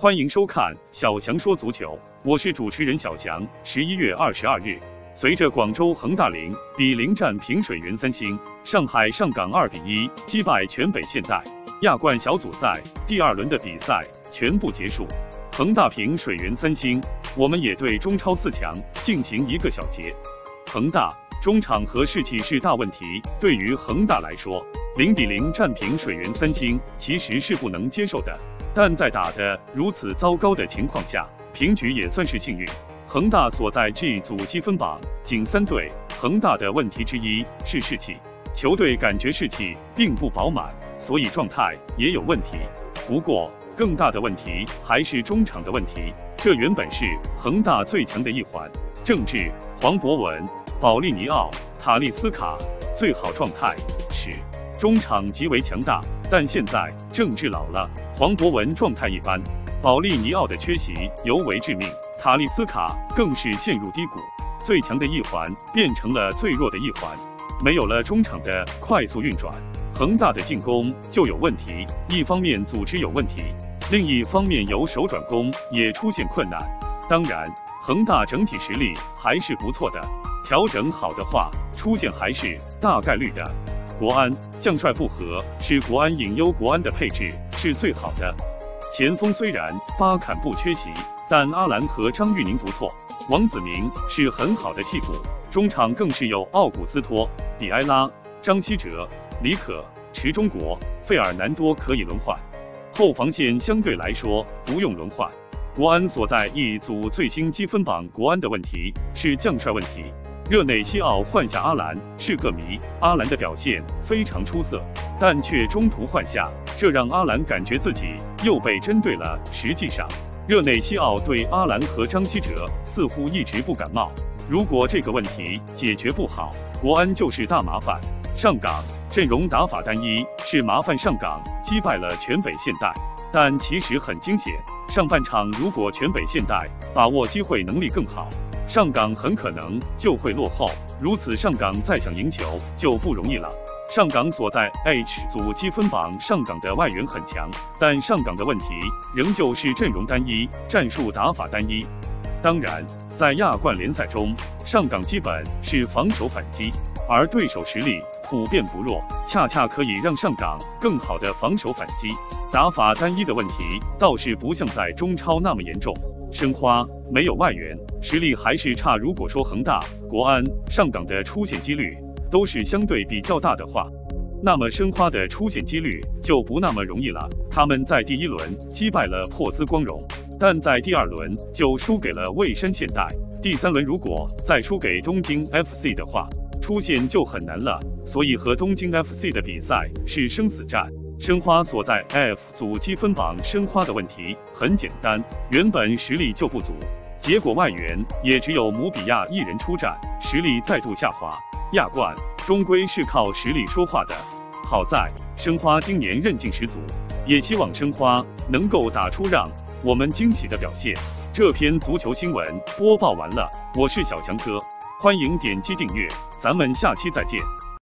欢迎收看小翔说足球，我是主持人小翔。11月22日，随着广州恒大0-0战平水源三星，上海上港2-1击败全北现代，亚冠小组赛第2轮的比赛全部结束。恒大平水源三星，我们也对中超4强进行一个小结。恒大中场和士气是大问题，对于恒大来说，0-0战平水源三星其实是不能接受的。但在打得如此糟糕的情况下，平局也算是幸运。恒大所在 G 组积分榜仅3队，恒大的问题之一是士气，球队感觉士气并不饱满，所以状态也有问题。不过，更大的问题还是中场的问题，这原本是恒大最强的一环。郑智、黄博文、保利尼奥、塔利斯卡最好状态时，中场极为强大。但现在郑智老了，黄博文状态一般，保利尼奥的缺席尤为致命，塔利斯卡更是陷入低谷，最强的一环变成了最弱的一环，没有了中场的快速运转，恒大的进攻就有问题。一方面组织有问题，另一方面由守转攻也出现困难。当然，恒大整体实力还是不错的，调整好的话，出现还是大概率的。国安将帅不和是国安隐忧，国安的配置是最好的。前锋虽然巴坎不缺席，但阿兰和张玉宁不错，王子明是很好的替补，中场更是有奥古斯托、比埃拉、张稀哲、李可、池忠国、费尔南多可以轮换，后防线相对来说不用轮换。国安所在一组最新积分榜，国安的问题是将帅问题。热内西奥换下阿兰是个谜，阿兰的表现非常出色，但却中途换下，这让阿兰感觉自己又被针对了。实际上，热内西奥对阿兰和张稀哲似乎一直不感冒。如果这个问题解决不好，国安就是大麻烦。上港阵容打法单一是麻烦，上港击败了全北现代，但其实很惊险。上半场如果全北现代把握机会能力更好，上港很可能就会落后，如此上港再想赢球就不容易了。上港所在 H 组积分榜，上港的外援很强，但上港的问题仍旧是阵容单一，战术打法单一。当然，在亚冠联赛中，上港基本是防守反击，而对手实力普遍不弱，恰恰可以让上港更好的防守反击。打法单一的问题倒是不像在中超那么严重。申花没有外援，实力还是差。如果说恒大、国安、上港的出线几率都是相对比较大的话，那么申花的出线几率就不那么容易了。他们在第1轮击败了珀斯光荣，但在第2轮就输给了蔚山现代，第3轮如果再输给东京 FC 的话，出线就很难了。所以和东京 FC 的比赛是生死战。申花所在 F 组积分榜，申花的问题很简单，原本实力就不足，结果外援也只有姆比亚一人出战，实力再度下滑。亚冠终归是靠实力说话的，好在申花今年韧劲十足，也希望申花能够打出让我们惊喜的表现。这篇足球新闻播报完了，我是小强哥，欢迎点击订阅，咱们下期再见。